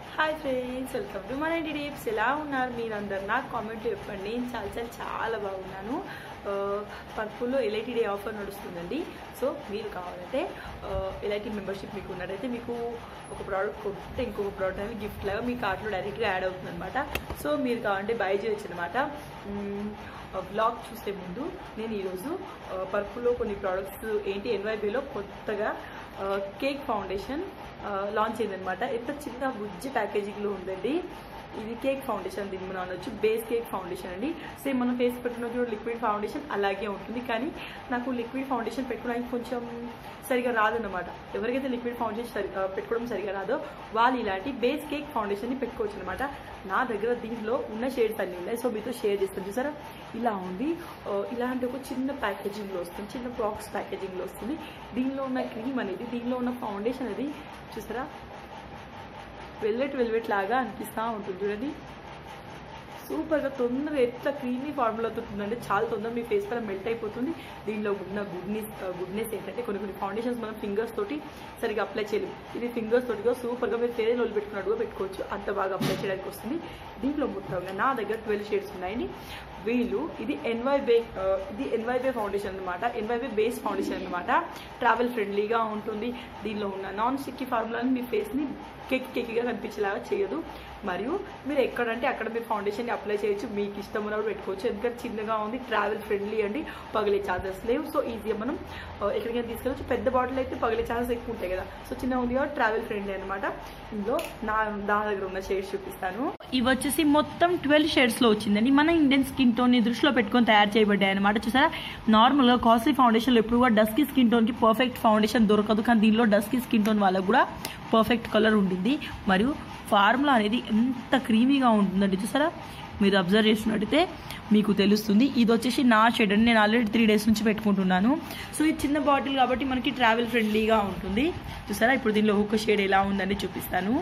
Hi friends, welcome to మన ఇంటి tips. ఎలా ఉన్నారు మీరందరు? నాకు కామెంట్ చెప్పండి. నేను చాలా బాగున్నాను. పర్పుల్లో ఎల్ఐటి డే ఆఫర్ నడుస్తుందండి. సో మీరు కావాలంటే ఎల్ఐటి మెంబర్షిప్ మీకు ఉన్నట్టయితే మీకు ఒక ప్రోడక్ట్ కొంటే ఇంకొక ప్రోడక్ట్ అనేది గిఫ్ట్ లాగా మీ కార్ట్లో డైరెక్ట్గా యాడ్ అవుతుంది అనమాట. సో మీరు కావాలంటే బై చేయొచ్చు అనమాట. బ్లాగ్ చూసే ముందు నేను ఈరోజు పర్పుల్లో కొన్ని ప్రోడక్ట్స్ ఎన్వైబీలో కొత్తగా కేక్ ఫౌండేషన్ లాంచ్ అయిందనమాట. ఎంత చిన్న బుజ్జి ప్యాకేజింగ్లో ఉందండి. ఇది కేక్ ఫౌండేషన్, దీన్ని మనం అనొచ్చు బేస్ కేక్ ఫౌండేషన్ అండి. సేమ్ మనం ఫేస్ పెట్టుకున్న లిక్విడ్ ఫౌండేషన్ అలాగే ఉంటుంది, కానీ నాకు లిక్విడ్ ఫౌండేషన్ పెట్టుకోవడానికి కొంచెం సరిగా రాదన్నమాట. ఎవరికైతే లిక్విడ్ ఫౌండేషన్ పెట్టుకోవడం సరిగా రాదో వాళ్ళు ఇలాంటి బేస్ కేక్ ఫౌండేషన్ని పెట్టుకోవచ్చు అనమాట. నా దగ్గర దీంట్లో ఉన్న షేడ్స్ అన్నీ ఉన్నాయి. సో మీతో షేర్ చేస్తాను. చూసారా, ఇలా ఉంది. ఇలాంటి ఒక చిన్న ప్యాకేజింగ్లో వస్తుంది, చిన్న బాక్స్ ప్యాకేజింగ్లో వస్తుంది. దీనిలో ఉన్న క్రీమ్ అనేది, దీనిలో ఉన్న ఫౌండేషన్ అనేది చూసారా, వెల్వెట్ లాగా అనిపిస్తూ ఉంటుంది. చూడండి, సూపర్గా తొందరగా ఎట్లా క్రీమీ ఫార్ములా అవుతుందంటే చాలా తొందరగా మీ ఫేస్ పైన మెల్ట్ అయిపోతుంది. దీనిలో ఉన్న గుడ్నెస్ ఏంటంటే కొన్ని ఫౌండేషన్స్ మనం ఫింగర్స్ తోటి సరిగా అప్లై చేయలేము. ఇది ఫింగర్స్ తోటిగా సూపర్గా మీరు ఫేస్ రోజులు పెట్టుకున్నట్టుగా పెట్టుకోవచ్చు. అంత బాగా అప్లై చేయడానికి వస్తుంది. దీంట్లో మొత్తంగా నా దగ్గర 12 షేడ్స్ ఉన్నాయండి. ఇది ఎన్వైబే ఫౌండేషన్ అనమాట. ఎన్వైబే బేస్ ఫౌండేషన్ అనమాట. ట్రావెల్ ఫ్రెండ్లీగా ఉంటుంది. దీనిలో ఉన్న నాన్ స్టిక్కీ ఫార్ములాని మీ ఫేస్ని కేక్గా కనిపించేలాగా చేయదు. మరియు మీరు ఎక్కడంటే అక్కడ మీరు ఫౌండేషన్ని అప్లై చేయొచ్చు. మీకు ఇష్టం ఉన్నప్పుడు పెట్టుకోవచ్చు. ఎందుకంటే చిన్నగా ఉంది, ట్రావెల్ ఫ్రెండ్లీ అండి. పగిలే ఛాన్సెస్ లేవు. సో ఈజీగా మనం ఎక్కడికైనా తీసుకెళ్ళచ్చు. పెద్ద బాటిల్ అయితే పగిలే ఛాన్సెస్ ఎక్కువ ఉంటాయి కదా. సో చిన్నగా ఉంది కాబట్టి ట్రావెల్ ఫ్రెండ్లీ అనమాట. ఇందులో నా దగ్గర ఉన్న షేడ్స్ చూపిస్తాను. ఇవి వచ్చేసి మొత్తం 12 షేడ్స్లో వచ్చిందండి. మన ఇండియన్ స్కిన్ టోన్ని దృష్టిలో పెట్టుకొని తయారు చేయబడ్డాయి అనమాట. చూసారా, నార్మల్గా కాస్ట్లీ ఫౌండేషన్లో ఎప్పుడు కూడా డస్కీ స్కిన్ టోన్కి పర్ఫెక్ట్ ఫౌండేషన్ దొరకదు, కానీ దీనిలో డస్కీ స్కిన్ టోన్ వాళ్ళకు కూడా పర్ఫెక్ట్ కలర్ ఉండింది. మరియు ఫార్ములా అనేది ఎంత క్రీమీగా ఉంటుందండి. చూసారా, మీరు అబ్జర్వ్ చేసినట్టయితే మీకు తెలుస్తుంది. ఇది వచ్చేసి నా షేడ్ అండి. నేను ఆల్రెడీ 3 డేస్ నుంచి పెట్టుకుంటున్నాను. సో ఇది చిన్న బాటిల్ కాబట్టి మనకి ట్రావెల్ ఫ్రెండ్లీగా ఉంటుంది. చూసారా, ఇప్పుడు దీనిలో ఒక షేడ్ ఎలా ఉందని చూపిస్తాను.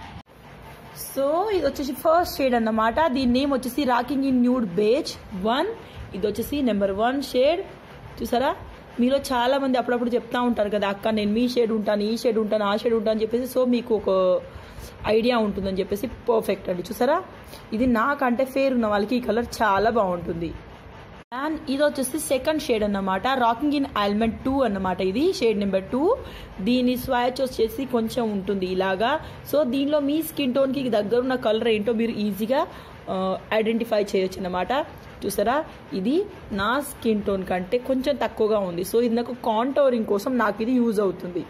సో ఇది వచ్చేసి ఫస్ట్ షేడ్ అన్నమాట. దీని నేమ్ వచ్చేసి రాకింగ్ ఇన్ న్యూడ్ బేజ్ 1. ఇది వచ్చేసి నెంబర్ 1 షేడ్. చూసారా, మీలో చాలా మంది అప్పుడప్పుడు చెప్తా ఉంటారు కదా, అక్క నేను మీ షేడ్ ఉంటాను, ఈ షేడ్ ఉంటాను, ఆ షేడ్ ఉంటాను అని చెప్పేసి. సో మీకు ఒక ఐడియా ఉంటుందని చెప్పేసి పర్ఫెక్ట్ అండి. చూసారా, ఇది నాకంటే ఫేర్ ఉన్న వాళ్ళకి ఈ కలర్ చాలా బాగుంటుంది. అండ్ ఇది వచ్చేసి సెకండ్ షేడ్ అన్నమాట. రాకింగ్ ఇన్ ఆల్మండ్ 2 అన్నమాట. ఇది షేడ్ నెంబర్ 2. దీని స్వాచ్ వచ్చేసి కొంచెం ఉంటుంది ఇలాగా. సో దీనిలో మీ స్కిన్ టోన్కి దగ్గరున్న కలర్ ఏంటో మీరు ఈజీగా ఐడెంటిఫై చేయొచ్చు అన్నమాట. చూసారా, ఇది నా స్కిన్ టోన్ కంటే కొంచెం తక్కువగా ఉంది. సో ఇది నాకు కాంటోరింగ్ కోసం నాకు ఇది యూజ్ అవుతుంది.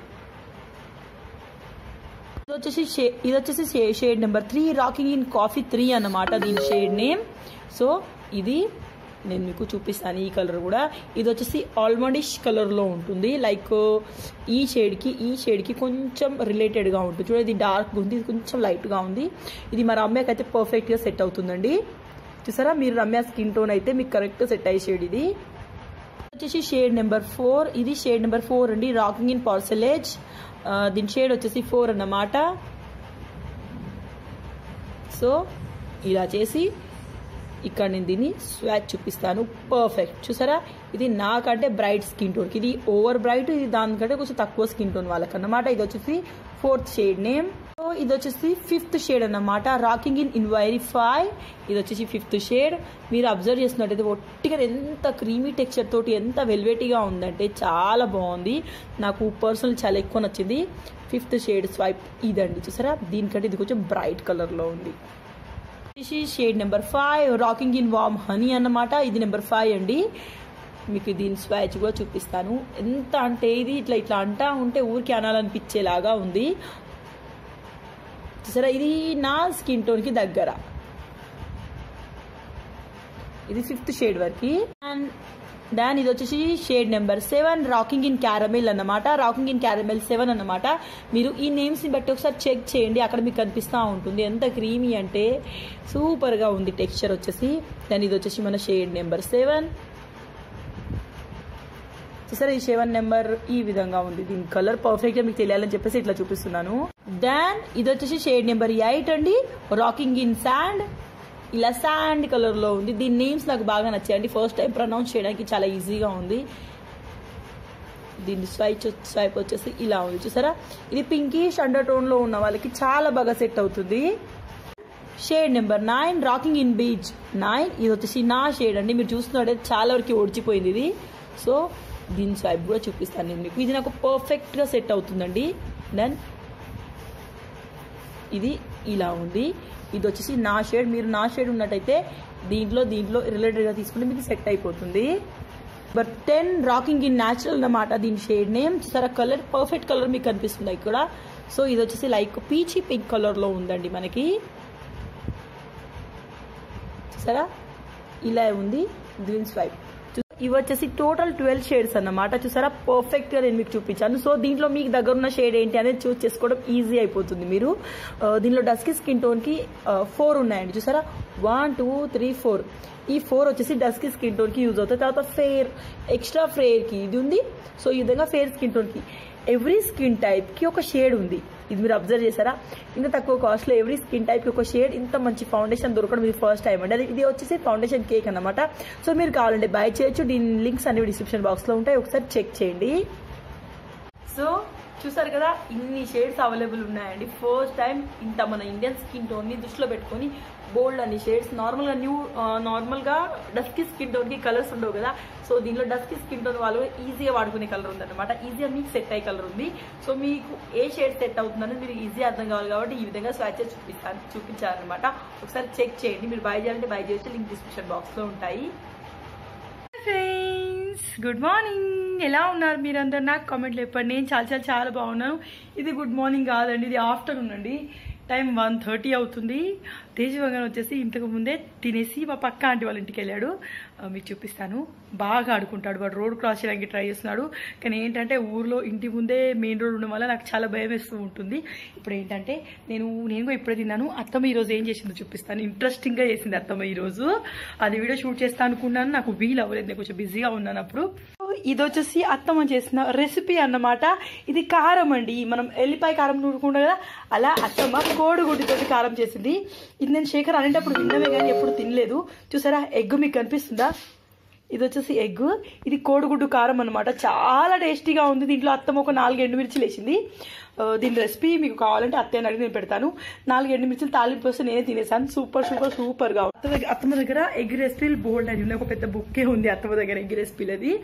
ఇది వచ్చేసి shade number 3 rocking in coffee 3 అన్నమాట దీని షేడ్ నేమ్. సో ఇది నేను మీకు చూపిస్తాను. ఈ కలర్ కూడా ఇది వచ్చేసి ఆల్మండిష్ కలర్లో ఉంటుంది. లైక్ ఈ షేడ్కి కొంచెం రిలేటెడ్గా ఉంటుంది. చూడండి, ఇది డార్క్ ఉంది, ఇది కొంచెం లైట్గా ఉంది. ఇది మా రమ్యకి అయితే పర్ఫెక్ట్గా సెట్ అవుతుందండి. చూసారా, మీరు రమ్య స్కిన్ టోన్ అయితే మీకు కరెక్ట్ సెట్ అయ్యే షేడ్ ఇది. వచ్చేసి షేడ్ నెంబర్ 4. ఇది షేడ్ నెంబర్ 4 అండి. Rocking in porcelain. దీని షేడ్ వచ్చేసి 4 అన్నమాట. సో ఇలా చేసి ఇక్కడ నేను దీన్ని స్వాచ్ చూపిస్తాను. పర్ఫెక్ట్. చూసారా, ఇది నాకంటే బ్రైట్ స్కిన్ టోన్కి, ఇది ఓవర్ బ్రైట్, ఇది దానికంటే కొంచెం తక్కువ స్కిన్ టోన్ వాళ్ళకన్నమాట. ఇది వచ్చేసి 4th షేడ్ నేమ్. సో ఇది వచ్చేసి 5th షేడ్ అన్నమాట. రాకింగ్ ఇన్ ఇన్వైరిఫై. ఇది వచ్చేసి 5th షేడ్. మీరు అబ్జర్వ్ చేసినట్టయితే ఒట్టిగా ఎంత క్రీమీ టెక్స్చర్ తోటి ఎంత వెల్వెటీగా ఉందంటే చాలా బాగుంది. నాకు పర్సనల్ చాలా ఎక్కువ నచ్చింది. 5th షేడ్ స్వైప్ ఇదండి. చూసారా, దీనికంటే ఇది కొంచెం బ్రైట్ కలర్లో ఉంది. Shade number 5 rocking in warm honey అన్నమాట. ఇది నెంబర్ 5 అండి. మీకు దీని స్వాచ్ కూడా చూపిస్తాను. ఎంత అంటే ఇది ఇట్లా అంటా ఉంటే ఊరికి అనాలనిపించేలాగా ఉంది. చూసారా, ఇది నా స్కిన్ టోన్కి దగ్గర. ఇది 5th షేడ్ వరకు. అండ్ దాని ఇది వచ్చేసి shade number 7 rocking in caramel అన్నమాట. రాకింగ్ ఇన్ క్యారమెల్ 7 అన్నమాట. మీరు ఈ నేమ్స్ని బట్టి ఒకసారి చెక్ చేయండి, అక్కడ మీకు కనిపిస్తూ ఉంటుంది. ఎంత క్రీమీ అంటే సూపర్గా ఉంది టెక్స్చర్ వచ్చేసి. దాని ఇది వచ్చేసి మన షేడ్ నెంబర్ 7. చూసారా, ఈ 7 నెంబర్ ఈ విధంగా ఉంది. దీని కలర్ పర్ఫెక్ట్గా మీకు తెలియాలని చెప్పేసి ఇట్లా చూపిస్తున్నాను. దాన్ ఇది వచ్చేసి షేడ్ నెంబర్ 8 అండి. Rocking in sand. ఇలా శాండ్ కలర్లో ఉంది. దీని నేమ్స్ నాకు బాగా నచ్చాయండి. ఫస్ట్ టైం ప్రొనౌన్స్ చేయడానికి చాలా ఈజీగా ఉంది. దీని స్వైప్ వచ్చేసి ఇలా ఉంది చూసారా. ఇది పింకిష్ అండర్ టోన్లో ఉన్న వాళ్ళకి చాలా బాగా సెట్ అవుతుంది. Shade number 9 rocking in beach 9. ఇది వచ్చేసి నా షేడ్ అండి. మీరు చూస్తున్నట్టే చాలా వరకు ఓడిచిపోయింది ఇది. సో దీని స్వైప్ కూడా చూపిస్తాను నేను మీకు. ఇది నాకు పర్ఫెక్ట్గా సెట్ అవుతుందండి. దెన్ ఇది ఇలా ఉంది. ఇది వచ్చేసి నా షేడ్. మీరు నా షేడ్ ఉన్నట్టయితే దీంట్లో రిలేటెడ్గా తీసుకుంటే మీకు సెట్ అయిపోతుంది. బట్ 10 రాకింగ్ ఇన్ న్యాచురల్ అన్నమాట దీని షేడ్ నేమ్. చూసారా కలర్ పర్ఫెక్ట్ కలర్ మీకు కనిపిస్తుంది ఇక్కడ. సో ఇది వచ్చేసి లైక్ పీచీ పింక్ కలర్లో ఉందండి మనకి. చూసారా ఇలా ఉంది గ్రీన్ స్వైప్. ఇవి వచ్చేసి టోటల్ 12 షేడ్స్ అన్నమాట. చూసారా పర్ఫెక్ట్గా నేను మీకు చూపించాను. సో దీంట్లో మీకు దగ్గర ఉన్న షేడ్ ఏంటి అనేది చూస్ చేసుకోవడం ఈజీ అయిపోతుంది. మీరు దీనిలో డస్కీ స్కిన్ టోన్కి 4 ఉన్నాయండి. చూసారా 1 2 3 4. ఈ 4 వచ్చేసి డస్కీ స్కిన్ టోన్కి యూజ్ అవుతాయి. తర్వాత ఫేర్ ఎక్స్ట్రా ఫేర్కి ఇది ఉంది. సో ఈ విధంగా ఫేర్ స్కిన్ టోన్కి ఎవ్రీ స్కిన్ టైప్కి ఒక షేడ్ ఉంది. ఇది మీరు అబ్జర్వ్ చేశారా. ఇంత తక్కువ కాస్ట్లో ఎవ్రీ స్కిన్ టైప్కి ఒక షేడ్, ఇంత మంచి ఫౌండేషన్ దొరకడం ఇది ఫస్ట్ టైం అండి. ఇది వచ్చేసి ఫౌండేషన్ కేక్ అన్నమాట. సో మీరు కావాలంటే బై చేయొచ్చు. దీని లింక్స్ అనేవి డిస్క్రిప్షన్ బాక్స్లో ఉంటాయి, ఒకసారి చెక్ చేయండి. సో చూసారు కదా ఇన్ని షేడ్స్ అవైలబుల్ ఉన్నాయండి. ఫస్ట్ టైం ఇంత మన ఇండియన్ స్కిన్ టోన్ని దృష్టిలో పెట్టుకొని బోల్డ్ అన్ని షేడ్స్. నార్మల్గా డస్కీ స్కిన్ టోన్కి కలర్స్ ఉండవు కదా. సో దీనిలో డస్కీ స్కిన్ టోన్ వాళ్ళు ఈజీగా వాడుకునే కలర్ ఉందన్నమాట. ఈజీగా మీకు సెట్ అయ్యే కలర్ ఉంది. సో మీకు ఏ షేడ్ సెట్ అవుతుందని మీరు ఈజీ అర్థం కావాలి కాబట్టి ఈ విధంగా స్వాచెస్ చూపించారనమాట. ఒకసారి చెక్ చేయండి. మీరు బై చేయాలంటే బై చేసి లింక్ డిస్క్రిప్షన్ బాక్స్లో ఉంటాయి. Friends good morning. ఎలా ఉన్నారు మీరందరు? నాకు కామెంట్లో చెప్పండి. నేను చాలా బాగున్నాను. ఇది గుడ్ మార్నింగ్ కాదండి, ఇది ఆఫ్టర్నూన్ అండి. టైం 1:30 అవుతుంది. తేజ్ వంగన్ వచ్చేసి ఇంతకు ముందే తినేసి మా పక్క ఆంటీ వాళ్ళ ఇంటికి వెళ్ళాడు. మీకు చూపిస్తాను. బాగా ఆడుకుంటాడు వాడు. రోడ్ క్రాస్ చేయడానికి ట్రై చేస్తున్నాడు. కానీ ఏంటంటే ఊర్లో ఇంటి ముందే మెయిన్ రోడ్ ఉండడం వల్ల నాకు చాలా భయం వేస్తూ ఉంటుంది. ఇప్పుడు ఏంటంటే నేను కూడా ఇప్పుడే తిన్నాను. అత్తమ్మ ఈరోజు ఏం చేసిందో చూపిస్తాను. ఇంట్రెస్టింగ్గా చేసింది అత్తమ్మ ఈరోజు. అది వీడియో షూట్ చేస్తా అనుకున్నాను, నాకు వీలు అవ్వలేదు. నేను కొంచెం బిజీగా ఉన్నాను అప్పుడు. ఇది వచ్చేసి అత్తమ్మ చేసిన రెసిపీ అన్నమాట. ఇది కారం అండి. మనం ఎల్లిపాయ కారం నూరుకుంటాం కదా, అలా అత్తమ్మ కోడిగుడ్డుతోటి కారం చేసింది. ఇది నేను శేఖర్ అనేటప్పుడు విన్నమే కానీ ఎప్పుడు తినలేదు. చూసారా ఎగ్ మీకు కనిపిస్తుందా? ఇది వచ్చేసి ఎగ్. ఇది కోడిగుడ్డు కారం అనమాట. చాలా టేస్టీగా ఉంది. దీంట్లో అత్తమ్మ ఒక 4 ఎండుమిర్చిలు వేసింది. దీని రెసిపీ మీకు కావాలంటే అత్తయ్యని అడిగి నేను పెడతాను. 4 ఎండుమిర్చిలు తాలింపు వస్తే నేనే తినేసాను. సూపర్గా. అత్తమ్మ దగ్గర ఎగ్ రెసిపీలు బోల్డ్ అని ఉన్నాయి. ఒక పెద్ద బుక్కే ఉంది అత్తమ్మ దగ్గర ఎగ్ రెసిపీలది.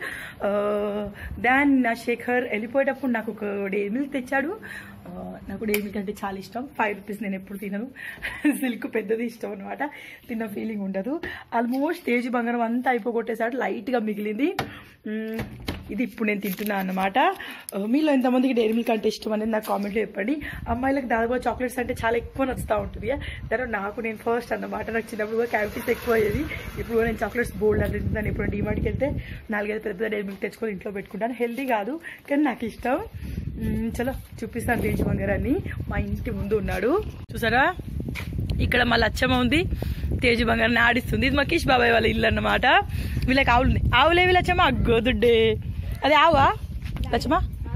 దాన్ని నా శేఖర్ వెళ్ళిపోయేటప్పుడు నాకు ఒక డైరీ మిల్క్ తెచ్చాడు. నాకు డైరీ మిల్క్ అంటే చాలా ఇష్టం. 5 రూపీస్ నేను ఎప్పుడు తినను. సిల్క్ పెద్దది ఇష్టం అనమాట. తిన్న ఫీలింగ్ ఉండదు. ఆల్మోస్ట్ తేజ్ బంగారం అంతా అయిపోగొట్టేసాడు. లైట్గా మిగిలింది. ఇది ఇప్పుడు నేను తింటున్నాను అన్నమాట. మీలో ఎంతమందికి డైరీ మిల్క్ అంటే ఇష్టం అనేది నాకు కామెంట్లో చెప్పండి. అమ్మాయిలకు దాదాపు చాక్లెట్స్ అంటే చాలా ఎక్కువ నచ్చుతూ ఉంటుంది. దాని నాకు నేను ఫస్ట్ అన్నమాట. నాకు చిన్నప్పుడు కూడా క్యావిటీస్ ఎక్కువ అయ్యేది. ఇప్పుడు నేను చాక్లెట్స్ బోల్డ్ అంటే తింటాను. ఇప్పుడు డీమార్ట్కి వెళ్తే 4-5 పెద్ద డైరీ మిల్క్ తెచ్చుకొని ఇంట్లో పెట్టుకుంటాను. హెల్దీ కాదు కానీ నాకు ఇష్టం. చలో చూపిస్తాను తేజ్ బంగారాన్ని. మా ఇంటి ముందు ఉన్నాడు చూసారా. ఇక్కడ మా లచ్చమ్మ ఉంది. తేజ్ బంగారాన్ని ఆడిస్తుంది. ఇది మకీష్ బాబాయ్ వాళ్ళ ఇల్లు అన్నమాట. వీళ్ళకి ఆవులు ఆవులేవి లచ్చమ్మ? అగ్గోదుడ్డే. అదే ఆవా లచ్చమ్మ?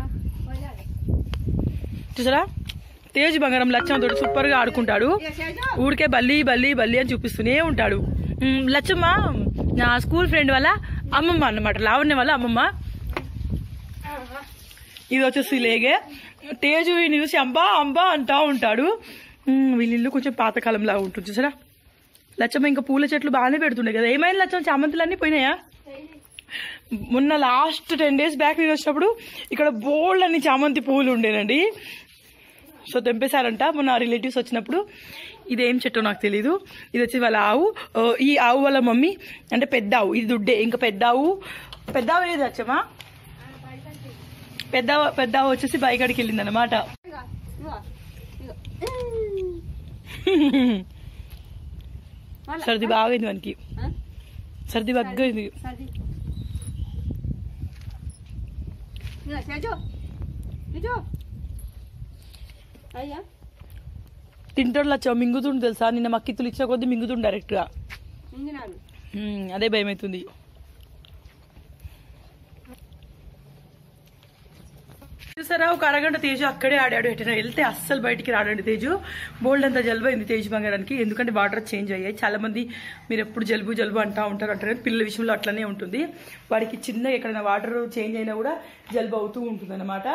చూసారా తేజ్ బంగారం లచ్చమ్మతో సూపర్గా ఆడుకుంటాడు. ఊరికే బల్లి అని చూపిస్తూనే ఉంటాడు. లచ్చమ్మ నా స్కూల్ ఫ్రెండ్ వాళ్ళ అమ్మమ్మ అన్నమాట. లావణ్య వాళ్ళ అమ్మమ్మ. ఇది వచ్చేసి లేగే. తేజు వీడిని చూసి అంబా అంటా ఉంటాడు. వీళ్ళిల్లు కొంచెం పాతకాలంలా ఉంటుంది చూసారా. లచ్చమ్మ ఇంకా పూల చెట్లు బాగానే పెడుతుండే కదా. ఏమైనా లచ్చమ్మ చామంతులన్నీ పోయినాయా? మొన్న లాస్ట్ 10 days బ్యాక్ నేను వచ్చినప్పుడు ఇక్కడ బోల్డ్ అన్ని చామంతి పువ్వులు ఉండేనండి. సో తెంపేశారంట మొన్న రిలేటివ్స్ వచ్చినప్పుడు. ఇదేం చెట్టో నాకు తెలీదు. ఇది వచ్చి వాళ్ళ ఆవు. ఈ ఆవు వాళ్ళ మమ్మీ అంటే పెద్ద ఆవు. ఇది దుడ్డే. ఇంకా పెద్ద ఆవు ఏది లచ్చమ్మ? పెద్ద ఆవు వచ్చేసి బైకాడికి వెళ్ళింది అనమాట. సర్ది బాగైంది మనకి. సర్ది బగ్గైంది. తింటాడు లచ్చ. మింగుతుండు తెలుసా. నిన్న మక్కిత్తులు ఇచ్చే కొద్దీ మింగుతుండు డైరెక్ట్ గా. అదే భయం అవుతుంది. చూసారా, ఒక అరగంట తేజు అక్కడే ఆడాడు. ఎటైనా వెళ్తే అస్సలు బయటికి రాడండి తేజు. బోల్డ్ అంతా జలుబు అయింది తేజు బంగారానికి, ఎందుకంటే వాటర్ చేంజ్ అయ్యాయి. చాలా మంది మీరు ఎప్పుడు జలుబు జలుబు అంటూ ఉంటారు అంటారు, పిల్లల విషయంలో అట్లనే ఉంటుంది. వాడికి చిన్న ఎక్కడైనా వాటర్ చేంజ్ అయినా కూడా జలుబు అవుతూ ఉంటుంది అనమాట.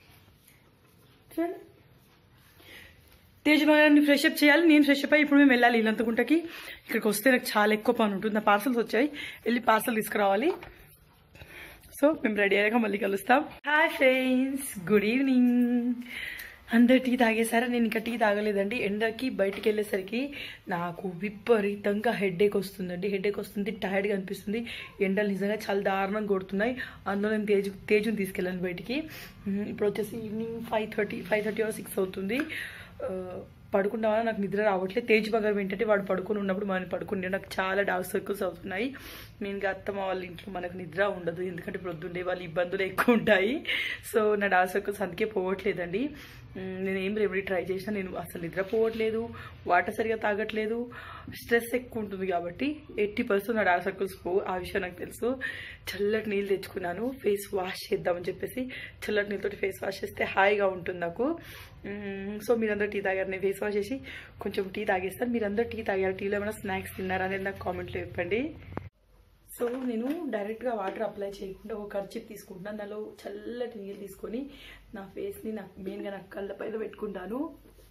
తేజు బంగారాన్ని ఫ్రెష్ అప్ చేయాలి. నేను ఫ్రెష్ అప్ అయ్యి ఇప్పుడు మేము వెళ్ళాలి ఇల్లంతకుంటకి. ఇక్కడికి వస్తే నాకు చాలా ఎక్కువ పని ఉంటుంది. నా పార్సల్స్ వచ్చాయి, వెళ్ళి పార్సల్ తీసుకురావాలి. సో మేము రెడీ అయ్యాక మళ్ళీ కలుస్తాం. Hi friends, good evening. అందరు టీ తాగేసారా? నేను ఇంకా టీ తాగలేదండి. ఎండకి బయటికి వెళ్ళేసరికి నాకు విపరీతంగా హెడేక్ వస్తుందండి. హెడేక్ వస్తుంది, టైర్డ్గా అనిపిస్తుంది. ఎండలు నిజంగా చాలా దారుణంగా కొడుతున్నాయి. అందులో నేను తేజుని తీసుకెళ్ళాను బయటికి. ఇప్పుడు వచ్చేసి ఈవినింగ్ 5:30 or 6 అవుతుంది. పడుకున్నా నాకు నిద్ర రావట్లేదు. తేజ్ బంగారం ఏంటంటే వాడు పడుకుని ఉన్నప్పుడు మనం పడుకుంటే నాకు చాలా డార్క్ సర్కిల్స్ అవుతున్నాయి. మెయిన్గా అత్తమ్మ వాళ్ళ ఇంట్లో మనకు నిద్ర ఉండదు, ఎందుకంటే ప్రొద్దుండే వాళ్ళ ఇబ్బందులు ఎక్కువ ఉంటాయి. సో నా డార్క్ సర్కిల్స్ అందుకే పోవట్లేదండి. నేను ఏం రెమెడీ ట్రై చేసినా నేను అసలు నిద్రపోవట్లేదు, వాటర్ సరిగా తాగట్లేదు. స్ట్రెస్ ఎక్కువ ఉంటుంది కాబట్టి 80% నా డార్క్ సర్కిల్స్ పోవు. ఆ విషయం నాకు తెలుసు. చల్లటి నీళ్ళు తెచ్చుకున్నాను, ఫేస్ వాష్ చేద్దామని చెప్పేసి. చల్లటి నీళ్ళతో ఫేస్ వాష్ చేస్తే హాయిగా ఉంటుంది నాకు. సో మీరందరూ టీ తాగారు, నేను ఫేస్ వాష్ చేసి కొంచెం టీ తాగేస్తాను. మీరందరూ టీ తాగారు, టీలో ఏమైనా స్నాక్స్ తిన్నారా అనేది నాకు కామెంట్లో చెప్పండి. సో నేను డైరెక్ట్గా వాటర్ అప్లై చేయకుండా ఒక కర్చీప్ తీసుకుంటున్నాను. దానిలో చల్లటి నీళ్ళు తీసుకొని నా ఫేస్ని మెయిన్గా నా కళ్ళ పైన పెట్టుకుంటాను.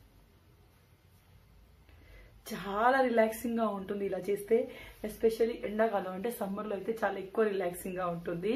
చాలా రిలాక్సింగ్గా ఉంటుంది ఇలా చేస్తే. ఎస్పెషల్లీ ఎండాకాలం అంటే సమ్మర్లో అయితే చాలా ఎక్కువ రిలాక్సింగ్గా ఉంటుంది.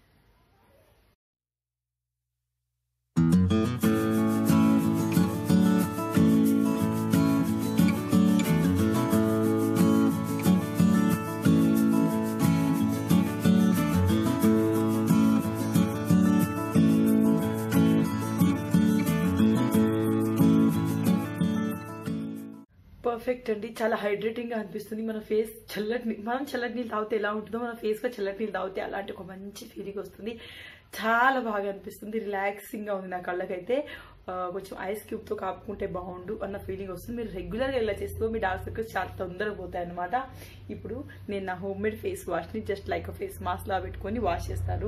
పర్ఫెక్ట్ అండి, చాలా హైడ్రేటింగ్గా అనిపిస్తుంది. మన ఫేస్ మనం చల్లటి నీళ్ళు తాగితే ఎలా ఉంటుందో మన ఫేస్గా చల్లటి నీళ్ళు తాగితే అలాంటి ఒక మంచి ఫీలింగ్ వస్తుంది. చాలా బాగా అనిపిస్తుంది, రిలాక్సింగ్గా ఉంది నా కళ్ళకైతే. కొంచెం ఐస్ క్యూబ్తో కాపుకుంటే బాగుండు అన్న ఫీలింగ్ వస్తుంది. మీరు రెగ్యులర్గా ఇలా చేస్తూ మీ డార్క్ సర్కిల్స్ చాలా తొందరగా పోతాయి అనమాట. ఇప్పుడు నేను నా హోమ్ మేడ్ ఫేస్ వాష్ని జస్ట్ లైక్ ఫేస్ మాస్క్ లా పెట్టుకొని వాష్ చేస్తాను.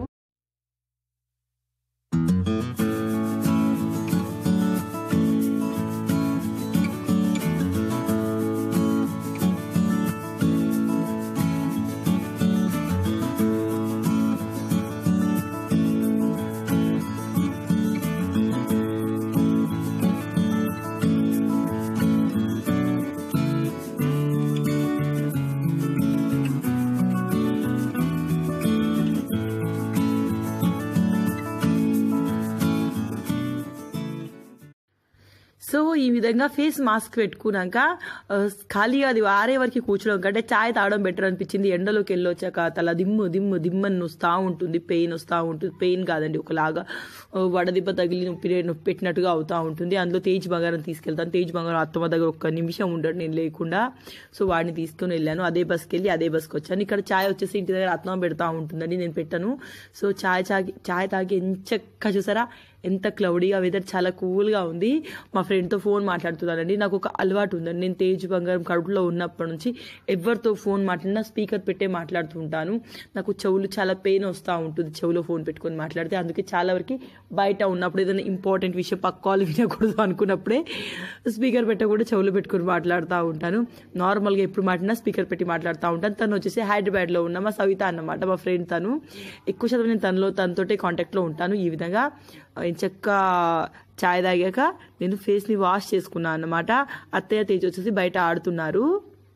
సో ఈ విధంగా ఫేస్ మాస్క్ పెట్టుకున్నాక ఖాళీగా అది ఆరే వరకు కూర్చోడం కంటే చాయ్ తాగడం బెటర్ అనిపించింది. ఎండలోకి వెళ్ళొచ్చాక తల దిమ్మని వస్తూ ఉంటుంది, పెయిన్ వస్తూ ఉంటుంది. పెయిన్ కాదండి, ఒకలాగా వడదిబ్బ తగిలి నొప్పి పెట్టినట్టుగా అవుతూ ఉంటుంది. అందులో తేజ్ బంగారం తీసుకెళ్తాను. తేజ్ బంగారం అత్తమ్మ దగ్గర ఒక్క నిమిషం ఉండడు నేను లేకుండా. సో వాడిని తీసుకొని వెళ్ళాను. అదే బస్కి వెళ్ళి అదే బస్కి వచ్చాను. ఇక్కడ చాయ్ వచ్చేసి ఇంటి దగ్గర అత్తమ్మ పెడతా ఉంటుందండి, నేను పెట్టాను. సో చాయ్ తాగి ఎంచక్క చూసారా ఎంత క్లౌడీగా, వెదర్ చాలా కూల్గా ఉంది. మా ఫ్రెండ్తో ఫోన్ మాట్లాడుతున్నానండి. నాకు ఒక అలవాటు ఉందండి, నేను తేజ్ బంగారం కడుపులో ఉన్నప్పటి నుంచి ఎవరితో ఫోన్ మాట్లాడినా స్పీకర్ పెట్టే మాట్లాడుతూ ఉంటాను. నాకు చెవులు చాలా పెయిన్ వస్తూ ఉంటుంది చెవులో ఫోన్ పెట్టుకొని మాట్లాడితే. అందుకే చాలా వరకు బయట ఉన్నప్పుడు ఏదైనా ఇంపార్టెంట్ విషయం పక్క వాళ్ళు వినకూడదు అనుకున్నప్పుడే స్పీకర్ పెట్టకుండా చెవులు పెట్టుకొని మాట్లాడుతూ ఉంటాను. నార్మల్గా ఎప్పుడు మాట్లాడినా స్పీకర్ పెట్టి మాట్లాడుతూ ఉంటాను. తను వచ్చేసి హైదరాబాద్లో ఉన్న మా సవిత అన్నమాట, మా ఫ్రెండ్. తను ఎక్కువ శాతం నేను తనతోటే కాంటాక్ట్లో ఉంటాను. ఈ విధంగా చక్క చాయ్ తాగాక నేను ఫేస్ని వాష్ చేసుకున్నాను అన్నమాట. అత్తయ్య తేజ్ వచ్చేసి బయట ఆడుతున్నారు.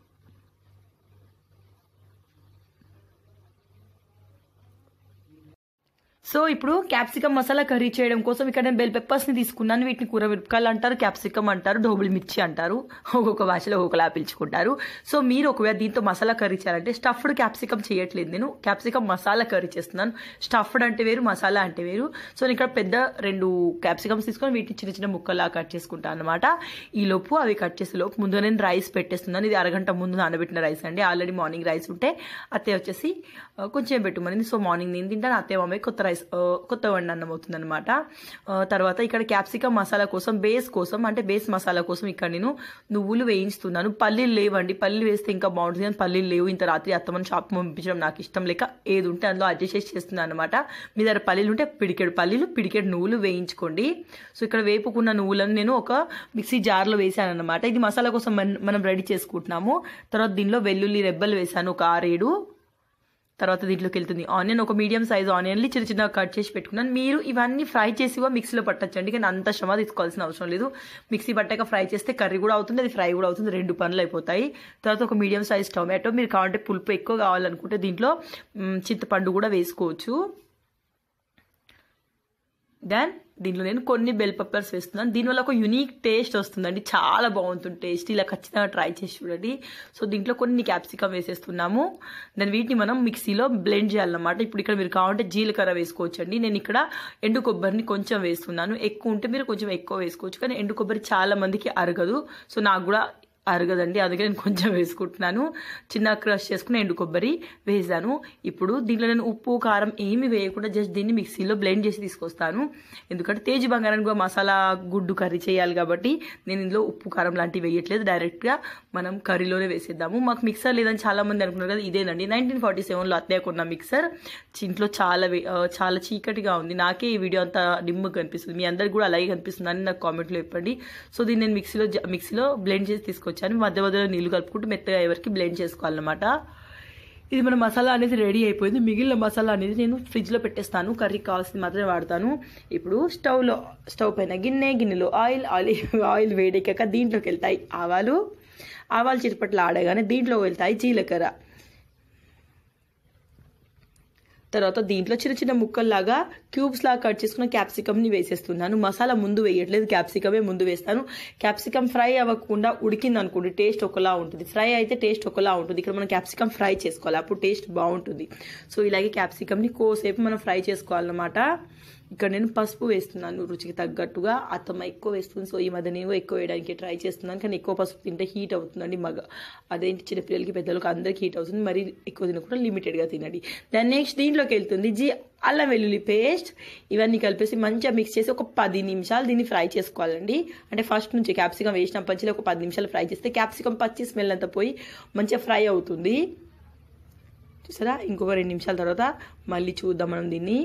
సో ఇప్పుడు క్యాప్సికమ్ మసాలా కర్రీ చేయడం కోసం ఇక్కడ నేను బెల్ పెప్పర్స్ని తీసుకున్నాను. వీటిని కూర మిరపకాయలు అంటారు, క్యాప్సికమ్ అంటారు, డోబుల్ మిర్చి అంటారు, ఒక్కొక్క భాషలో ఒక్కొక్కలా పిలుచుకుంటారు. సో మీరు ఒకవేళ దీంతో మసాలా కర్రీ చేయాలంటే స్టఫ్డ్ క్యాప్సికమ్ చేయట్లేదు, నేను క్యాప్సికమ్ మసాలా కర్రీ చేస్తున్నాను. స్టఫ్డ్ అంటే వేరు, మసాలా అంటే వేరు. సో నేను ఇక్కడ పెద్ద 2 క్యాప్సికమ్స్ తీసుకొని వీటిని చిన్న చిన్న ముక్కలా కట్ చేసుకుంటాను అనమాట. ఈ లోపు అవి కట్ చేసే లోపు ముందు నేను రైస్ పెట్టేస్తున్నాను. ఇది అరగంట ముందు నానబెట్టిన రైస్ అండి. ఆల్రెడీ మార్నింగ్ రైస్ ఉంటే అత్తయ్య వచ్చేసి కొంచెం పెట్టుమని. సో మార్నింగ్ నేను తింటాను, అత్తయ్య మమ్మీ కొత్త రైస్ రైస్, కొత్త వండిన అన్నం అవుతుంది అనమాట. తర్వాత ఇక్కడ క్యాప్సికమ్ మసాలా కోసం, బేస్ కోసం అంటే బేస్ మసాలా కోసం ఇక్కడ నేను నువ్వులు వేయించుతున్నాను. పల్లీలు లేవండి, పల్లీలు వేస్తే ఇంకా బాగుంటుంది కానీ పల్లీలు లేవు. ఇంత రాత్రి అత్తమ్మని షాప్ పంపించడం నాకు ఇష్టం లేక ఏది ఉంటే అందులో అడ్జస్ట్ చేస్తున్నాను అనమాట. మీ దగ్గర పల్లీలు ఉంటే పిడికెడు పల్లీలు, పిడికెడు నువ్వులు వేయించుకోండి. సో ఇక్కడ వేపుకున్న నువ్వులను నేను ఒక మిక్సీ జార్లో వేసాను అనమాట. ఇది మసాలా కోసం మనం రెడీ చేసుకుంటున్నాము. తర్వాత దీనిలో వెల్లుల్లి రెబ్బలు వేసాను ఒక 6-7. తర్వాత దీంట్లోకి వెళ్తుంది ఆనియన్, ఒక మీడియం సైజ్ ఆనియన్లు చిన్న చిన్నగా కట్ చేసి పెట్టుకున్నాను. మీరు ఇవన్నీ ఫ్రై చేసి మిక్సీలో పట్టచ్చండి, కానీ అంత శ్రమ తీసుకోవాల్సిన అవసరం లేదు. మిక్సీ పట్టాక ఫ్రై చేస్తే కర్రీ కూడా అవుతుంది, అది ఫ్రై కూడా అవుతుంది, 2 పనులు అయిపోతాయి. తర్వాత ఒక మీడియం సైజ్ టొమాటో, మీరు కావాలంటే పులుపు ఎక్కువ కావాలనుకుంటే దీంట్లో చింతపండు కూడా వేసుకోవచ్చు. దెన్ దీంట్లో నేను కొన్ని బెల్ పెప్పర్స్ వేస్తున్నాను. దీనివల్ల ఒక యూనిక్ టేస్ట్ వస్తుందండి, చాలా బాగుంటుంది టేస్ట్. ఇలా ఖచ్చితంగా ట్రై చేసి చూడండి. సో దీంట్లో కొన్ని క్యాప్సికమ్ వేసేస్తున్నాము. దెన్ వీటిని మనం మిక్సీలో బ్లెండ్ చేయాలన్నమాట. ఇప్పుడు ఇక్కడ మీరు కావాలంటే జీలకర్ర వేసుకోవచ్చండి. నేను ఇక్కడ ఎండు కొబ్బరిని కొంచెం వేస్తున్నాను, ఎక్కువ ఉంటే మీరు కొంచెం ఎక్కువ వేసుకోవచ్చు. కానీ ఎండు కొబ్బరి చాలా మందికి అరగదు, సో నాకు కూడా అరగదండి, అందుకే నేను కొంచెం వేసుకుంటున్నాను. చిన్న క్రష్ చేసుకుని ఎండు కొబ్బరి వేసాను. ఇప్పుడు దీంట్లో నేను ఉప్పు కారం ఏమి వేయకుండా జస్ట్ దీన్ని మిక్సీలో బ్లెండ్ చేసి తీసుకొస్తాను. ఎందుకంటే తేజ్ బంగారానికి కూడా మసాలా గుడ్డు కర్రీ చేయాలి కాబట్టి నేను ఇందులో ఉప్పు కారం లాంటివి వేయట్లేదు, డైరెక్ట్గా మనం కర్రీలోనే వేసేద్దాము. మాకు మిక్సర్ లేదని చాలా మంది అనుకున్నారు కదా, ఇదేనండి 1947లో అత్తయ్య కొన్న మిక్సర్. ఇంట్లో చాలా చీకటిగా ఉంది, నాకే ఈ వీడియో అంతా డిమ్గా కనిపిస్తుంది, మీ అందరికి కూడా అలాగే కనిపిస్తుంది అని నాకు కామెంట్లో చెప్పండి. సో దీన్ని నేను మిక్సీలో బ్లెండ్ చేసి తీసుకొచ్చాను. మధ్య మధ్యలో నీళ్లు కలుపుకుంటూ మెత్తగా ఎవరికి బ్లెండ్ చేసుకోవాలన్నమాట. ఇది మన మసాలా అనేది రెడీ అయిపోయింది. మిగిలిన మసాలా అనేది నేను ఫ్రిడ్జ్లో పెట్టేస్తాను, కర్రీకి కావాల్సింది మాత్రమే వాడతాను. ఇప్పుడు స్టవ్ పైన గిన్నెలో ఆయిల్ వేడెక్కాక దీంట్లోకి వెళ్తాయి ఆవాలు చిరుపట్లు ఆడగానే దీంట్లో వెళ్తాయి జీలకర్ర. తర్వాత దీంట్లో చిన్న చిన్న ముక్కల్లాగా క్యూబ్స్ లాగా కట్ చేసుకున్న క్యాప్సికమ్ని వేసేస్తున్నాను. మసాలా ముందు వేయట్లేదు, క్యాప్సికమే ముందు వేస్తాను. క్యాప్సికమ్ ఫ్రై అవ్వకుండా ఉడికింది అనుకోండి టేస్ట్ ఒకలా ఉంటుంది, ఫ్రై అయితే టేస్ట్ ఒకలా ఉంటుంది. ఇక్కడ మనం క్యాప్సికమ్ ఫ్రై చేసుకోవాలి, అప్పుడు టేస్ట్ బాగుంటుంది. సో ఇలాగే క్యాప్సికమ్ని కోసేపు మనం ఫ్రై చేసుకోవాలన్నమాట. ఇక్కడ నేను పసుపు వేస్తున్నాను రుచికి తగ్గట్టుగా. అత్తమ్మ ఎక్కువ వేస్తుంది, సో ఈ మధ్య నేను ఎక్కువ వేయడానికి ట్రై చేస్తున్నాను. కానీ ఎక్కువ పసుపు తింటే హీట్ అవుతుందండి, అదేంటి చిన్నపిల్లలకి పెద్దలకు అందరికి హీట్ అవుతుంది. మరి ఎక్కువ తినకుండా లిమిటెడ్గా తినండి. దాని నెక్స్ట్ దీంట్లోకి వెళ్తుంది అల్లం వెల్లుల్లి పేస్ట్. ఇవన్నీ కలిపేసి మంచిగా మిక్స్ చేసి ఒక 10 నిమిషాలు దీన్ని ఫ్రై చేసుకోవాలండి. అంటే ఫస్ట్ నుంచి క్యాప్సికమ్ వేసినప్పటి నుంచి ఒక 10 నిమిషాలు ఫ్రై చేస్తే క్యాప్సికమ్ పచ్చి స్మెల్ అంతా పోయి మంచిగా ఫ్రై అవుతుంది. చూసారా, ఇంకొక 2 నిమిషాల తర్వాత మళ్ళీ చూద్దాం మనం దీన్ని.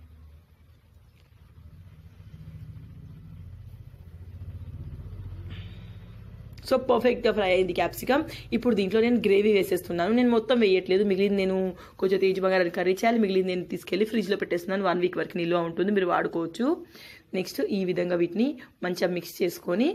సో పర్ఫెక్ట్గా ఫ్రై అయింది క్యాప్సికమ్. ఇప్పుడు దీంట్లో నేను గ్రేవీ వేసేస్తున్నాను. నేను మొత్తం వేయట్లేదు, మిగిలింది నేను కొంచెం తేజ్ బంగారాన్ని కర్రీ చేయాలి, మిగిలింది నేను తీసుకెళ్ళి ఫ్రిడ్జ్లో పెట్టేస్తున్నాను. 1 వీక్ వరకు నిల్వ ఉంటుంది, మీరు వాడుకోవచ్చు. నెక్స్ట్ ఈ విధంగా వీటిని మంచిగా మిక్స్ చేసుకొని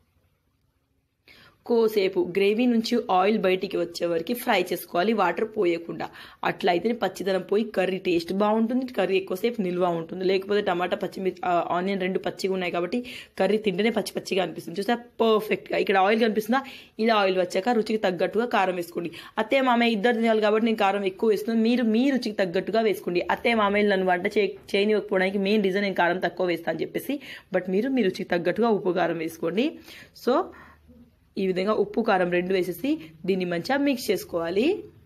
కోసేపు గ్రేవీ నుంచి ఆయిల్ బయటికి వచ్చే వరకు ఫ్రై చేసుకోవాలి, వాటర్ పోయకుండా. అట్లా అయితేనే పచ్చిదనం పోయి కర్రీ టేస్ట్ బాగుంటుంది, కర్రీ ఎక్కువసేపు నిల్వ ఉంటుంది. లేకపోతే టమాటా ఆనియన్ 2 పచ్చిగా ఉన్నాయి కాబట్టి కర్రీ తింటేనే పచ్చిగా అనిపిస్తుంది. చూసా పర్ఫెక్ట్గా ఇక్కడ ఆయిల్ కనిపిస్తుందా, ఇలా ఆయిల్ వచ్చాక రుచికి తగ్గట్టుగా కారం వేసుకోండి. అత్తయ్య మామయ్య ఇద్దరు తినాలి కాబట్టి నేను కారం ఎక్కువ వేస్తున్నాను, మీరు మీ రుచికి తగ్గట్టుగా వేసుకోండి. అత్తయ్య మామయ్యలు నన్ను వంట చేయనివ్వకపోవడానికి మెయిన్ రీజన్ నేను కారం తక్కువ వేస్తాను అని చెప్పేసి, బట్ మీరు మీ రుచికి తగ్గట్టుగా ఉప్పు కారం వేసుకోండి. సో ఈ విధంగా ఉప్పు కారం 2 వేసేసి దీన్ని మంచిగా మిక్స్ చేసుకోవాలి.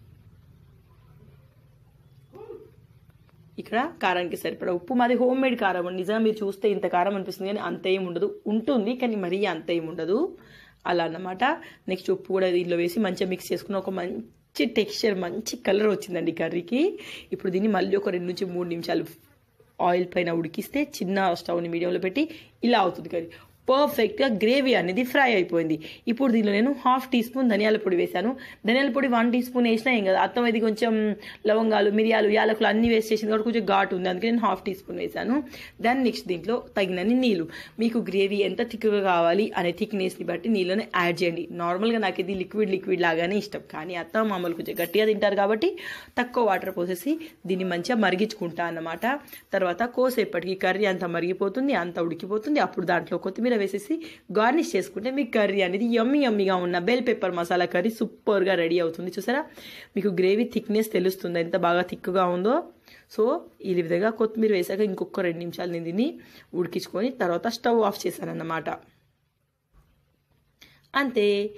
ఇక్కడ కారానికి సరిపడా ఉప్పు, మాది హోమ్ మేడ్ కారం. నిజంగా మీరు చూస్తే ఇంత కారం అనిపిస్తుంది కానీ అంత ఏం ఉండదు, ఉంటుంది కానీ మరీ అంత ఏం ఉండదు అలా అన్నమాట. నెక్స్ట్ ఉప్పు కూడా దీనిలో వేసి మంచిగా మిక్స్ చేసుకుని ఒక మంచి టెక్స్చర్, మంచి కలర్ వచ్చిందండి కర్రీకి. ఇప్పుడు దీన్ని మళ్ళీ ఒక 2 నుంచి 3 నిమిషాలు ఆయిల్ పైన ఉడికిస్తే చిన్న స్టవ్ని మీడియంలో పెట్టి ఇలా అవుతుంది కర్రీ. పర్ఫెక్ట్గా గ్రేవీ అనేది ఫ్రై అయిపోయింది. ఇప్పుడు దీనిలో నేను 1/2 టీ స్పూన్ ధనియాల పొడి వేశాను. ధనియాల పొడి 1 టీ స్పూన్ వేసినా ఏం కదా, అత్తం ఇది కొంచెం లవంగాలు, మిరియాలు, యాలకులు అన్ని వేస్ట్ చేసింది కాబట్టి కొంచెం ఘాటు ఉంది, అందుకే నేను 1/2 టీ స్పూన్ వేశాను. దాన్ని నెక్స్ట్ దీంట్లో తగినన్ని నీళ్ళు, మీకు గ్రేవీ ఎంత థిక్గా కావాలి అనే థిక్నెస్ని బట్టి నీళ్ళని యాడ్ చేయండి. నార్మల్గా నాకు ఇది లిక్విడ్ లాగానే ఇష్టం, కానీ అత్త మామూలు కొంచెం గట్టిగా తింటారు కాబట్టి తక్కువ వాటర్ పోసేసి దీన్ని మంచిగా మరిగించుకుంటా అన్నమాట. తర్వాత కోసేపటికి కర్రీ అంతా మరిగిపోతుంది, అంతా ఉడికిపోతుంది. అప్పుడు దాంట్లో కొత్తిమీర వేసేసి గార్నిష్ చేసుకుంటే మీ కర్రీ అనేది యమ్మీగా ఉన్న బెల్ పెప్పర్ మసాలా కర్రీ సూపర్గా రెడీ అవుతుంది. చూసారా, మీకు గ్రేవీ థిక్నెస్ తెలుస్తుంది ఎంత బాగా థిక్గా ఉందో. సో ఈ విధంగా కొత్తిమీర వేసాక ఇంకొక 2 నిమిషాలు నేను దీన్ని ఉడికించుకొని తర్వాత స్టవ్ ఆఫ్ చేశాను అన్నమాట. అంతే,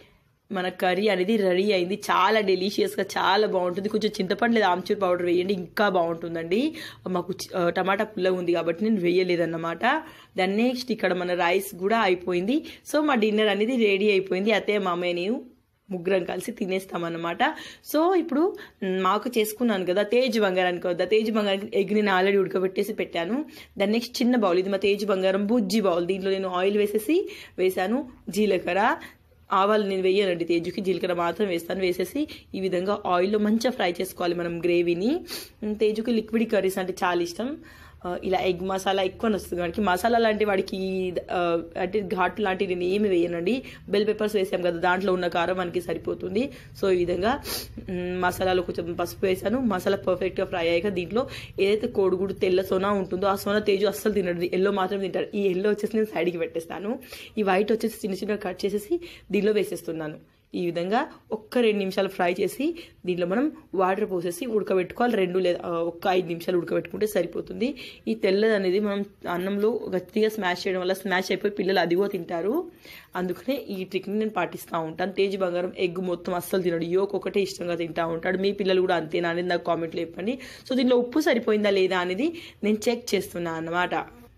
మన కర్రీ అనేది రెడీ అయింది. చాలా డెలిషియస్గా చాలా బాగుంటుంది. కొంచెం చింతపండు లేదా ఆమ్చూర్ పౌడర్ వేయండి, ఇంకా బాగుంటుందండి. మాకు టమాటా పుల్ల ఉంది కాబట్టి నేను వేయలేదన్నమాట. దాని నెక్స్ట్ ఇక్కడ మన రైస్ కూడా అయిపోయింది. సో మా డిన్నర్ అనేది రెడీ అయిపోయింది. అత్తయ్య మామయ్య నేను ముగ్గురం కలిసి తినేస్తామన్నమాట. సో ఇప్పుడు మాకు చేసుకున్నాను కదా తేజ్ బంగారానికి వద్ద తేజ్ బంగారానికి ఎగ్ నేను ఆల్రెడీ ఉడకబెట్టేసి పెట్టాను. దాని నెక్స్ట్ చిన్న బౌల్, ఇది మా తేజ్ బంగారం బుజ్జి బౌల్. దీంట్లో నేను ఆయిల్ వేసాను, జీలకర్ర ఆవాలు నేను వేయనండి, తేజుకి జీలకర్ర మాత్రం వేస్తాను. వేసేసి ఈ విధంగా ఆయిల్లో మంచిగా ఫ్రై చేసుకోవాలి మనం గ్రేవీని. తేజుకి లిక్విడ్ కర్రీస్ అంటే చాలా ఇష్టం. ఇలా ఎగ్ మసాలా ఎక్కువ వస్తుంది వాడికి. మసాలా లాంటి వాడికి అంటే ఘాటు లాంటివి నేను ఏమి వేయనండి. బెల్ పెప్పర్స్ వేసాం కదా, దాంట్లో ఉన్న కారం మనకి సరిపోతుంది. సో ఈ విధంగా మసాలాలో కొంచెం పసుపు వేసాను. మసాలా పర్ఫెక్ట్గా ఫ్రై అయ్యాక దీంట్లో ఏదైతే కోడిగుడు తెల్ల సోనా ఉంటుందో ఆ సోనా తేజు అస్సలు తినడు, ఎల్లో మాత్రం తింటాడు. ఈ ఎల్లో వచ్చేసి నేను సైడ్కి పెట్టేస్తాను. ఈ వైట్ వచ్చేసి చిన్న చిన్నగా కట్ చేసేసి దీనిలో వేసేస్తున్నాను. ఈ విధంగా ఒక్క 2 నిమిషాలు ఫ్రై చేసి దీంట్లో మనం వాటర్ పోసేసి ఉడకబెట్టుకోవాలి. 2 లేదా 5 నిమిషాలు ఉడకబెట్టుకుంటే సరిపోతుంది. ఈ తెల్లది అనేది మనం అన్నంలో గట్టిగా స్మాష్ చేయడం వల్ల స్మాష్ అయిపోయి పిల్లలు అదిగో తింటారు. అందుకనే ఈ ట్రిక్ని నేను పాటిస్తూ ఉంటాను. తేజ్ బంగారం ఎగ్ మొత్తం అస్సలు తినడు, యోక్ ఒకటే ఇష్టంగా తింటూ ఉంటాడు. మీ పిల్లలు కూడా అంతేనా అనేది నాకు కామెంట్లో చెప్పండి. సో దీనిలో ఉప్పు సరిపోయిందా లేదా అనేది నేను చెక్ చేస్తున్నాను అన్నమాట.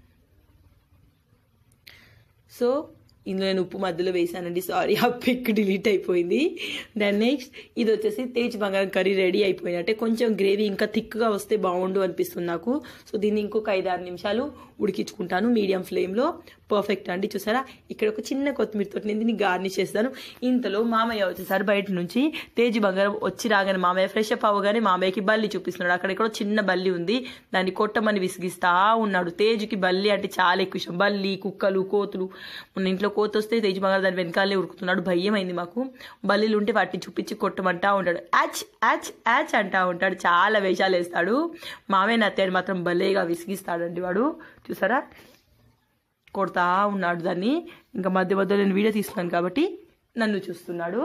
సో ఇందులో నేను ఉప్పు మధ్యలో వేసానండి, సారీ ఆ పిక్ డిలీట్ అయిపోయింది. దాని నెక్స్ట్ ఇది వచ్చేసి తేజ్ బంగారం కర్రీ రెడీ అయిపోయినట్టే. కొంచెం గ్రేవీ ఇంకా థిక్గా వస్తే బాగుండు అనిపిస్తుంది నాకు. సో దీన్ని ఇంకొక 5-6 నిమిషాలు ఉడికించుకుంటాను మీడియం ఫ్లేమ్లో. పర్ఫెక్ట్ అండి. చూసారా ఇక్కడ ఒక చిన్న కొత్తిమీరతో నేను దీన్ని గార్నిష్ చేస్తాను. ఇంతలో మామయ్య వచ్చేసారు బయట నుంచి. తేజ్ బంగారం వచ్చి రాగానే మామయ్య ఫ్రెష్ అప్ అవ్వగానే మామయ్యకి బల్లి చూపిస్తున్నాడు. అక్కడెక్కడో చిన్న బల్లి ఉంది, దాన్ని కొట్టమని విసిగిస్తా ఉన్నాడు. తేజుకి బల్లి అంటే చాలా ఎక్కువ ఇష్టం. బల్లి, కుక్కలు, కోతులు. మన ఇంట్లో కోత వస్తే తేజ్ బంగారం దాని వెనకాలే ఉరుకుతున్నాడు. భయం అయింది మాకు. బల్లీలు ఉంటే వాటిని చూపించి కొట్టమంటా ఉంటాడు. యాచ్ యాచ్ యాచ్ అంటా ఉంటాడు. చాలా వేషాలు వేస్తాడు. మామయ్య అత్తయ్య మాత్రం భలేగా విసిగిస్తాడండి వాడు. చూసారా కొడతా ఉన్నాడు దాన్ని. ఇంకా మధ్య మధ్యలో నేను వీడియో తీస్తున్నాను కాబట్టి నన్ను చూస్తున్నాడు.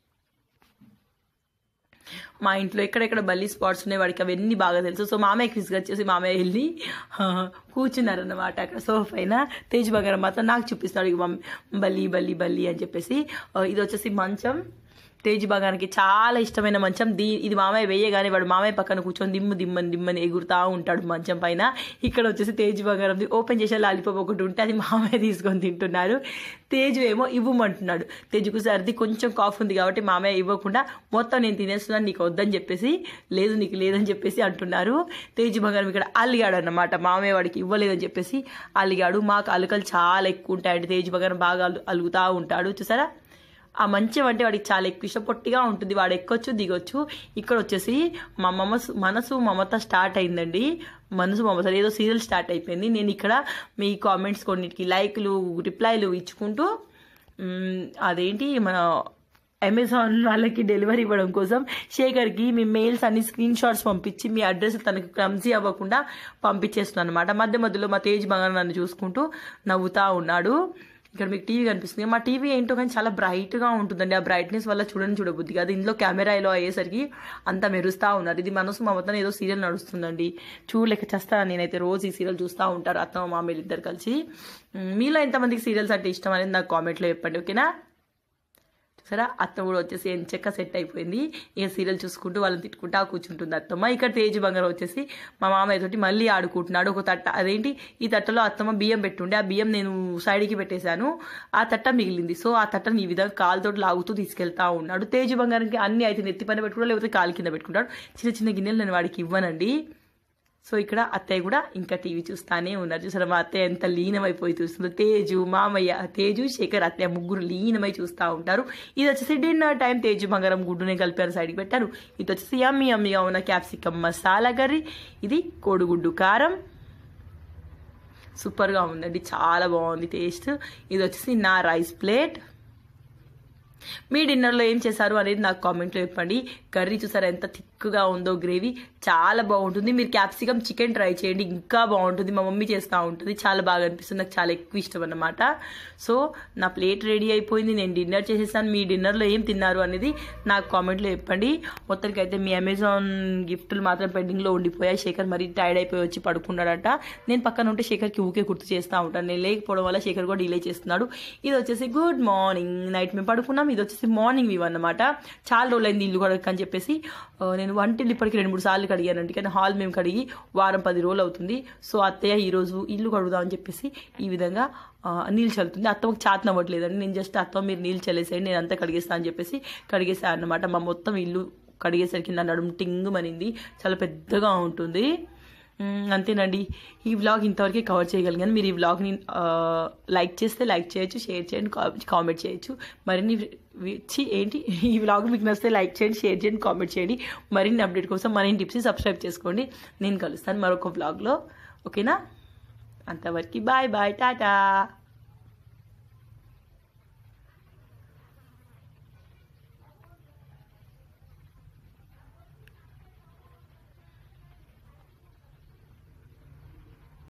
మా ఇంట్లో ఎక్కడెక్కడ బల్లి స్పాట్స్ ఉన్నాయి వాడికి అవన్నీ బాగా తెలుసు. సో మామయ్యకి విసిగొచ్చేసి మామయ్య వెళ్ళి కూర్చున్నారన్నమాట అక్కడ సోఫా పైన. తేజ్ బంగారం మాత్రం నాకు చూపిస్తాడు, ఇక బల్లి బల్లి బల్లి అని చెప్పేసి. ఇది వచ్చేసి మంచం. తేజ్ బంగారానికి చాలా ఇష్టమైన మంచం. ఇది మామయ్య వేయగానే వాడు మామయ్య పక్కన కూర్చొని దిమ్మని ఎగురుతా ఉంటాడు మంచం పైన. ఇక్కడ వచ్చేసి తేజ్ బంగారంది ఓపెన్ చేసే లాలిపాప్ ఒకటి ఉంటే అది మామయ్య తీసుకొని తింటున్నారు. తేజు ఏమో ఇవ్వమంటున్నాడు. తేజుకు సర్ది కొంచెం కాఫ్ ఉంది కాబట్టి మామయ్య ఇవ్వకుండా మొత్తం నేను తినేస్తున్నాను నీకు వద్దని చెప్పేసి, లేదు నీకు లేదని చెప్పేసి అంటున్నారు. తేజ్ బంగారం ఇక్కడ అలిగాడు అన్నమాట. మామయ్య వాడికి ఇవ్వలేదని చెప్పేసి అలిగాడు. మాకు అలుకలు చాలా ఎక్కువ ఉంటాయండి. తేజ్ బంగారం బాగా అలుగుతూ ఉంటాడు. చూసారా ఆ మంచం అంటే వాడికి చాలా ఎక్కువ ఇష్టం. పొట్టిగా ఉంటుంది, వాడు ఎక్కొచ్చు దిగొచ్చు. ఇక్కడ వచ్చేసి మా మనసు మమత స్టార్ట్ అయిందండి. మనసు మమత ఏదో సీరియల్ స్టార్ట్ అయిపోయింది. నేను ఇక్కడ మీ కామెంట్స్ కొన్నిటికి లైక్లు రిప్లైలు ఇచ్చుకుంటూ అదేంటి మన అమెజాన్ వాళ్ళకి డెలివరీ ఇవ్వడం కోసం శేఖర్కి మీ మెయిల్స్ అన్ని స్క్రీన్ షాట్స్ పంపించి మీ అడ్రస్ తనకు క్లమ్జీ అవ్వకుండా పంపించేస్తున్నాను అనమాట. మధ్య మధ్యలో మా తేజ్ బంగారం నన్ను చూసుకుంటూ నవ్వుతూ ఉన్నాడు. ఇక్కడ మీకు టీవీ కనిపిస్తుంది. మా టీవీ ఏంటో కానీ చాలా బ్రైట్గా ఉంటుందండి. ఆ బ్రైట్నెస్ వల్ల చూడబుద్ది కాదు. ఇందులో కెమెరా ఎలా అయ్యేసరికి అంతా మెరుస్తూ ఉన్నారు. ఇది మనసు మమతను ఏదో సీరియల్ నడుస్తుందండి. చూడలేక చేస్తాను నేనైతే. రోజు ఈ సీరియల్ చూస్తూ ఉంటారు అత్తమ్మ మామయ్యలు ఇద్దరు కలిసి. మీలో ఎంతమందికి సీరియల్స్ అంటే ఇష్టం అనేది నాకు కామెంట్లో చెప్పండి, ఓకేనా? సరే అత్త కూడా వచ్చేసి ఎంచక్క సెట్ అయిపోయింది. ఇక సీరియల్ చూసుకుంటూ వాళ్ళని తిట్టుకుంటూ కూర్చుంటుంది అత్తమ్మ. ఇక్కడ తేజ్ బంగారం వచ్చేసి మా మామయ్య తోటి మళ్ళీ ఆడుకుంటున్నాడు. ఒక తట్ట అదేంటి ఈ తట్టలో అత్తమ్మ బియ్యం పెట్టుండే, ఆ బియ్యం నేను సైడ్కి పెట్టేశాను, ఆ తట్ట మిగిలింది. సో ఆ తట్టని ఈ విధంగా కాలుతోటి లాగుతూ తీసుకెళ్తా ఉన్నాడు. తేజ్ బంగారానికి అన్ని అయితే నెత్తి పైన పెట్టుకుంటాడు, లేకపోతే కాలు కింద పెట్టుకుంటాడు. చిన్న చిన్న గిన్నెలు నేను వాడికి ఇవ్వనండి. సో ఇక్కడ అత్తయ్య కూడా ఇంకా టీవీ చూస్తానే ఉన్నారు. చూసారా మా అత్తయ్య ఎంత లీనమైపోయి చూస్తుందో. తేజు మామయ్య, తేజు శేఖర్, అత్తయ్య ముగ్గురు లీనమై చూస్తూ ఉంటారు. ఇది వచ్చేసి డిన్నర్ టైం. తేజు బంగారం గుడ్డునే కలిపారు, సైడ్కి పెట్టారు. ఇది వచ్చేసి యమ్మీగా ఉన్న క్యాప్సికమ్ మసాలా కర్రీ. ఇది కోడిగుడ్డు కారం. సూపర్గా ఉందండి, చాలా బాగుంది టేస్ట్. ఇది వచ్చేసి నా రైస్ ప్లేట్. మీ డిన్నర్లో ఏం చేశారు అనేది నాకు కామెంట్లో చెప్పండి. కర్రీ చూసారా ఎంత థిక్గా ఉందో, గ్రేవీ చాలా బాగుంటుంది. మీరు క్యాప్సికమ్ చికెన్ ట్రై చేయండి, ఇంకా బాగుంటుంది. మా మమ్మీ చేస్తూ ఉంటుంది, చాలా బాగా అనిపిస్తుంది. నాకు చాలా ఎక్కువ ఇష్టం అన్నమాట. సో నా ప్లేట్ రెడీ అయిపోయింది, నేను డిన్నర్ చేసేసాను. మీ డిన్నర్లో ఏం తిన్నారు అనేది నాకు కామెంట్లో చెప్పండి. మొత్తానికి అయితే మీ అమెజాన్ గిఫ్ట్లు మాత్రం పెండింగ్లో ఉండిపోయాయి. శేఖర్ మరీ టైర్డ్ అయిపోయి వచ్చి పడుకున్నాడట. నేను పక్కన ఉంటే శేఖర్కి ఊకే గుర్తు చేస్తూ ఉంటాను. నేను లేకపోవడం వల్ల శేఖర్ కూడా డిలే చేస్తున్నాడు. ఇది వచ్చేసి గుడ్ మార్నింగ్. నైట్ మేము పడుకున్నాం. ఇది వచ్చేసి మార్నింగ్ వ్యూ అన్నమాట. చాలా రోజులైంది ఇల్లు కడగక అని చెప్పేసి నేను వంటిల్లు ఇప్పటికి 2-3 సార్లు కడిగానండి, కానీ హాల్ మేము కడిగి వారం 10 రోజులు అవుతుంది. సో అత్తయ్య ఈరోజు ఇల్లు కడుగుదామని చెప్పేసి ఈ విధంగా నీళ్ళు చల్లుతుంది. అత్తమ్మకి చాతన అవ్వట్లేదండి. నేను జస్ట్ అత్తమ్మ మీరు నీళ్ళు చల్లేసేయండి, నేను అంతా కడిగేస్తాను అని చెప్పేసి కడిగేసాను అన్నమాట. మా మొత్తం ఇల్లు కడిగేసరికి నా నడుము టింగుమనింది, చాలా పెద్దగా ఉంటుంది. అంతేనండి, ఈ వ్లాగ్ ఇంతవరకే కవర్ చేయగలిగాను. మీరు ఈ వ్లాగ్ని లైక్ చేస్తే లైక్ చేయొచ్చు, షేర్ చేయండి, కామెంట్ చేయొచ్చు. మరిన్ని ఈ వ్లాగ్ మీకు నచ్చితే లైక్ చేయండి, షేర్ చేయండి, కామెంట్ చేయండి. మరిన్ని అప్డేట్ కోసం మన టిప్స్ని సబ్స్క్రైబ్ చేసుకోండి. నేను కలుస్తాను మరొక వ్లాగ్లో, ఓకేనా? అంతవరకు బాయ్ బాయ్, టాటా.